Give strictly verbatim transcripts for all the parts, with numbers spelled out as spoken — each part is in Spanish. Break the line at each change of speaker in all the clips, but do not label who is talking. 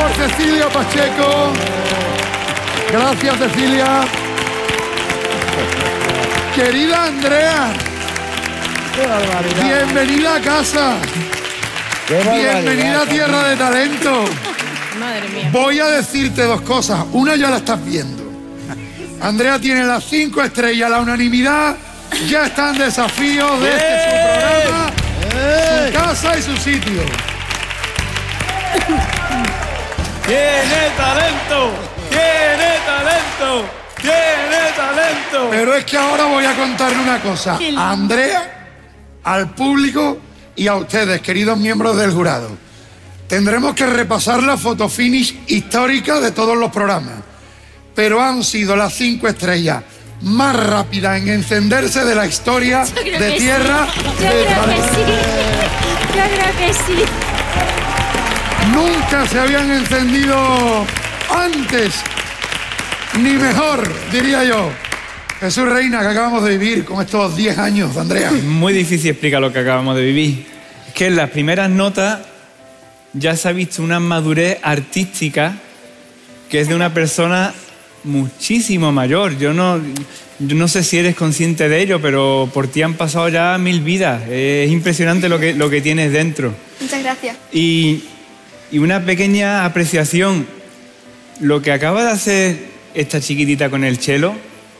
por Cecilia Pacheco. Gracias, Cecilia. Querida Andrea.
¡Qué barbaridad!
Bienvenida a casa.
¡Qué barbaridad!
Bienvenida a Tierra de Talento.
Madre mía.
Voy a decirte dos cosas. Una ya la estás viendo. Andrea tiene las cinco estrellas, la unanimidad. Ya está en desafío de este su programa, su casa y su sitio.
¡Tiene talento! ¡Tiene talento! ¡Tiene talento!
Pero es que ahora voy a contarle una cosa. A Andrea, al público y a ustedes, queridos miembros del jurado. Tendremos que repasar la foto finish histórica de todos los programas. Pero han sido las cinco estrellas más rápidas en encenderse de la historia de Tierra
sí.
de
Yo creo
Talento.
que sí. Yo creo que sí.
Nunca se habían encendido antes, ni mejor, diría yo. Jesús Reina, que acabamos de vivir con estos diez años de Andrea.
Muy difícil explicar lo que acabamos de vivir. Es que en las primeras notas ya se ha visto una madurez artística que es de una persona muchísimo mayor. Yo no, yo no sé si eres consciente de ello, pero por ti han pasado ya mil vidas. Es impresionante lo que, lo que tienes dentro.
Muchas gracias.
Y, y una pequeña apreciación. Lo que acaba de hacer esta chiquitita con el cello,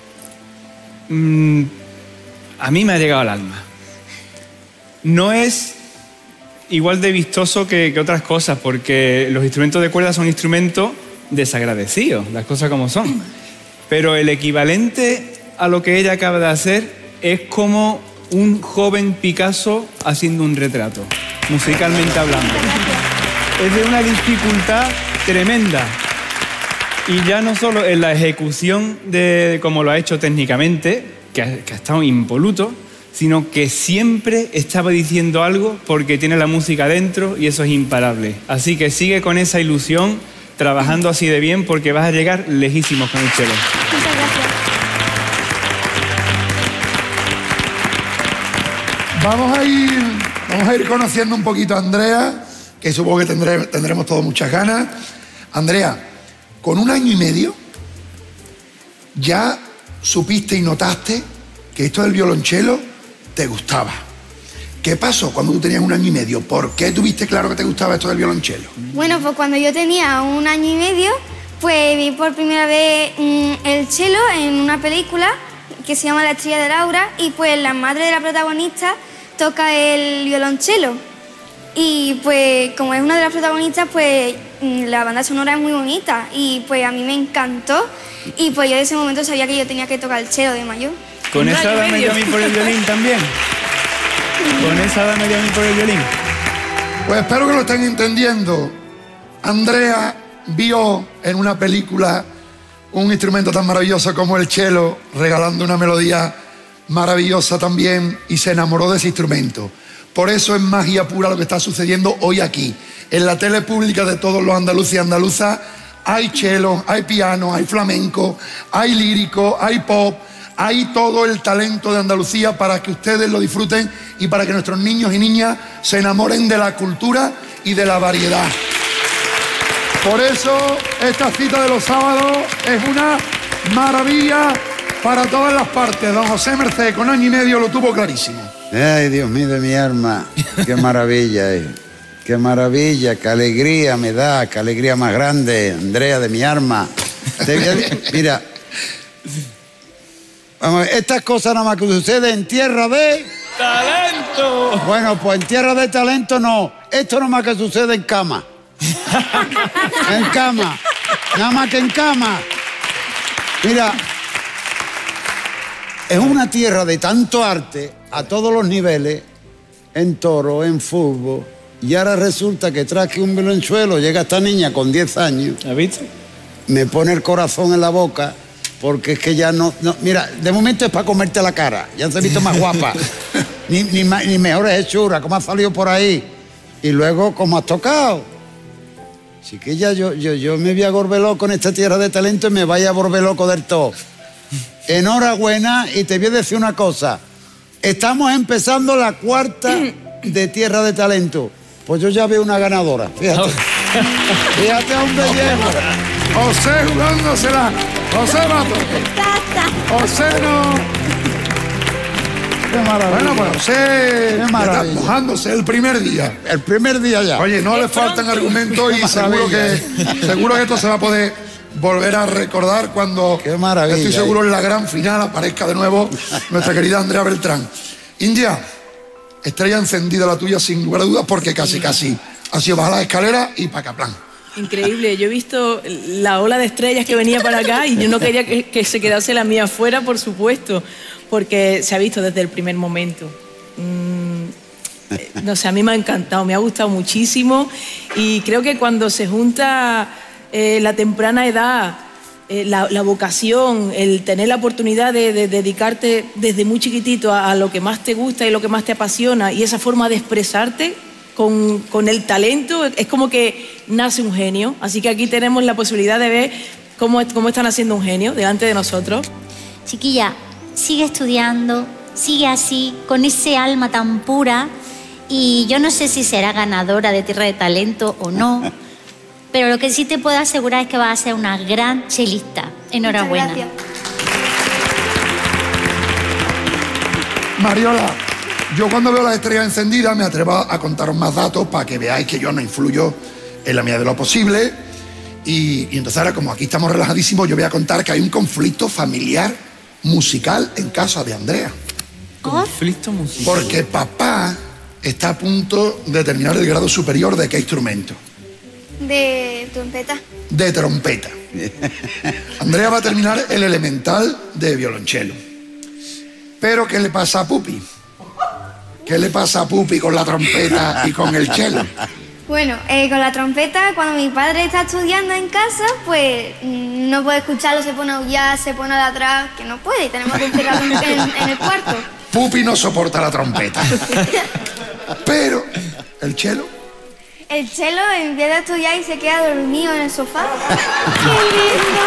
mmm, a mí me ha llegado al alma. No es igual de vistoso que, que otras cosas, porque los instrumentos de cuerda son instrumentos desagradecidos, las cosas como son. Pero el equivalente a lo que ella acaba de hacer es como un joven Picasso haciendo un retrato, musicalmente hablando. Es de una dificultad tremenda. Y ya no solo en la ejecución de cómo lo ha hecho técnicamente, que ha, que ha estado impoluto, sino que siempre estaba diciendo algo porque tiene la música dentro y eso es imparable. Así que sigue con esa ilusión, trabajando así de bien, porque vas a llegar lejísimos con el cello.
Muchas gracias.
Vamos a ir, vamos a ir conociendo un poquito a Andrea, que supongo que tendré, tendremos todos muchas ganas. Andrea, con un año y medio ya supiste y notaste que esto del violonchelo te gustaba. ¿Qué pasó cuando tú tenías un año y medio? ¿Por qué tuviste claro que te gustaba esto del violonchelo?
Bueno, pues cuando yo tenía un año y medio, pues vi por primera vez mmm, el cello en una película que se llama La estrella de Laura y pues la madre de la protagonista toca el violonchelo. Y pues como es una de las protagonistas, pues la banda sonora es muy bonita y pues a mí me encantó y pues yo de ese momento sabía que yo tenía que tocar el cello de mayor.
¿Con esa dame yo a mí por el violín también? ¿Con esa dame yo a mí por el violín?
Pues espero que lo estén entendiendo. Andrea vio en una película un instrumento tan maravilloso como el cello, regalando una melodía maravillosa también, y se enamoró de ese instrumento. Por eso es magia pura lo que está sucediendo hoy aquí. En la tele pública de todos los andaluces y andaluzas hay cello, hay piano, hay flamenco, hay lírico, hay pop, hay todo el talento de Andalucía para que ustedes lo disfruten y para que nuestros niños y niñas se enamoren de la cultura y de la variedad. Por eso esta cita de los sábados es una maravilla para todas las partes. Don José Merced, con año y medio, lo tuvo clarísimo.
Ay, Dios mío de mi alma, qué maravilla, eh. Qué maravilla, qué alegría me da, qué alegría más grande, Andrea de mi alma. Te, mira, vamos a ver, estas cosas nada más que suceden en tierra de...
¡Talento!
Bueno, pues en tierra de talento no, esto nada más que sucede en cama. En cama, nada más que en cama. Mira, es una tierra de tanto arte a todos los niveles, en toro, en fútbol, y ahora resulta que traje un violonchuelo, llega esta niña con diez años.
¿Has visto?
Me pone el corazón en la boca, porque es que ya no... no mira, de momento es para comerte la cara, ya se ha visto más guapa, ni, ni, ni mejores hechuras, como ha salido por ahí, y luego como has tocado. Así que ya yo, yo, yo me voy a volver loco en esta tierra de talento y me vaya a volver loco del todo. Enhorabuena, y te voy a decir una cosa. Estamos empezando la cuarta de Tierra de Talento. Pues yo ya veo una ganadora, fíjate. Fíjate a dónde llego.
José jugándosela. José Mato. José no.
Qué maravilla.
Bueno, pues José
Qué
está
maravilla.
mojándose el primer día.
El primer día ya.
Oye, no le faltan argumentos y seguro que, seguro que esto se va a poder volver a recordar cuando,
Qué maravilla.
estoy seguro, en la gran final aparezca de nuevo nuestra querida Andrea Beltrán. India, estrella encendida la tuya sin lugar a dudas porque casi casi ha sido bajar las escaleras y pa' acá, plan.
Increíble, yo he visto la ola de estrellas que venía para acá y yo no quería que, que se quedase la mía afuera, por supuesto, porque se ha visto desde el primer momento. Mm, eh, no sé, a mí me ha encantado, me ha gustado muchísimo y creo que cuando se junta eh, la temprana edad, eh, la, la vocación, el tener la oportunidad de, de dedicarte desde muy chiquitito a, a lo que más te gusta y lo que más te apasiona y esa forma de expresarte, Con, con el talento, es como que nace un genio. Así que aquí tenemos la posibilidad de ver cómo, cómo están haciendo un genio delante de nosotros.
Chiquilla, sigue estudiando, sigue así, con ese alma tan pura. Y yo no sé si será ganadora de Tierra de Talento o no, pero lo que sí te puedo asegurar es que vas a ser una gran chelista. Enhorabuena.
Muchas gracias.
Mariola, yo cuando veo las estrellas encendidas me atrevo a contaros más datos para que veáis que yo no influyo en la medida de lo posible. Y, y entonces ahora, como aquí estamos relajadísimos, yo voy a contar que hay un conflicto familiar musical en casa de Andrea.
Conflicto musical.
Porque papá está a punto de terminar el grado superior de qué instrumento.
De trompeta.
De trompeta. Andrea va a terminar el elemental de violonchelo. Pero ¿qué le pasa a Pupi? ¿Qué le pasa a Pupi con la trompeta y con el cello?
Bueno, eh, con la trompeta, cuando mi padre está estudiando en casa, pues mm, no puede escucharlo, se pone a aullar, se pone a ladrar, que no puede, y tenemos que encerrarlo en, en, en el cuarto.
Pupi no soporta la trompeta. Pero, ¿el cello?
El cello empieza a estudiar y se queda dormido en el sofá. ¡Qué lindo!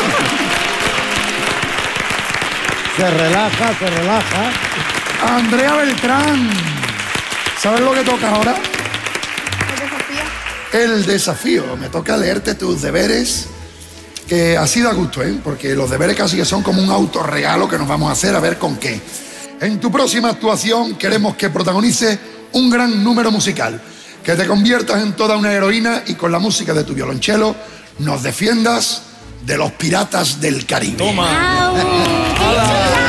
Se relaja, se relaja.
Andrea Beltrán, ¿sabes lo que toca ahora?
El desafío.
El desafío. Me toca leerte tus deberes, que así da gusto, ¿eh? Porque los deberes casi que son como un autorregalo que nos vamos a hacer a ver con qué. En tu próxima actuación queremos que protagonices un gran número musical, que te conviertas en toda una heroína y con la música de tu violonchelo nos defiendas de los piratas del Caribe.
Toma.
¡Au! ¡Qué chulada!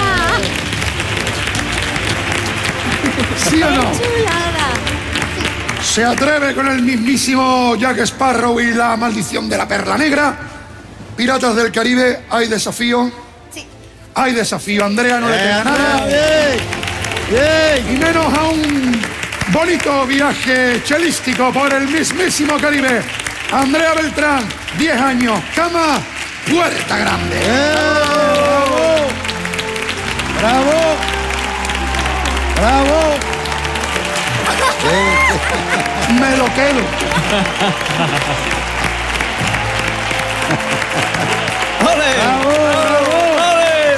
¿Sí o no?
¡Chulada!
¿Se atreve con el mismísimo Jack Sparrow y la maldición de la perla negra? Piratas del Caribe, ¿hay desafío?
Sí.
Hay desafío, Andrea, no le
Bien,
queda nada.
bien, bien.
Y menos a un bonito viaje chelístico por el mismísimo Caribe. Andrea Beltrán, diez años, cama, puerta grande.
¡Eh! ¡Bravo! ¡Bravo! ¡Bravo!
Me lo quedo.
¡Ole!
¡Bravo!
¡Ole!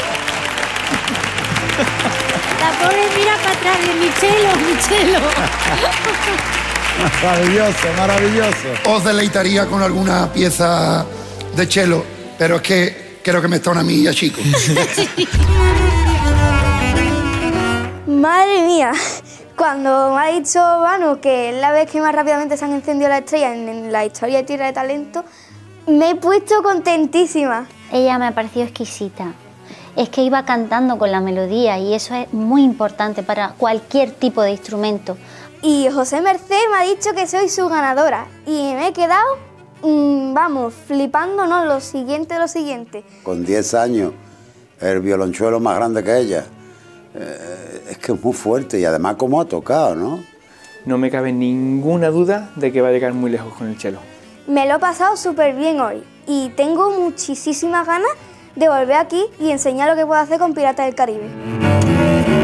La pobre mira para atrás de mi chelo, mi chelo.
Maravilloso, maravilloso.
Os deleitaría con alguna pieza de cello, pero es que creo que me está una milla, chico.
Madre mía, cuando me ha dicho Manu que es la vez que más rápidamente se han encendido las estrellas en, en la historia de Tierra de Talento, me he puesto contentísima.
Ella me ha parecido exquisita. Es que iba cantando con la melodía y eso es muy importante para cualquier tipo de instrumento.
Y José Merced me ha dicho que soy su ganadora y me he quedado, mmm, vamos, flipando, ¿no? Lo siguiente, lo siguiente.
Con diez años, el violonchuelo más grande que ella. Eh, es que es muy fuerte y además cómo ha tocado, ¿no?
No me cabe ninguna duda de que va a llegar muy lejos con el cello.
Me lo he pasado súper bien hoy y tengo muchísimas ganas de volver aquí y enseñar lo que puedo hacer con Piratas del Caribe.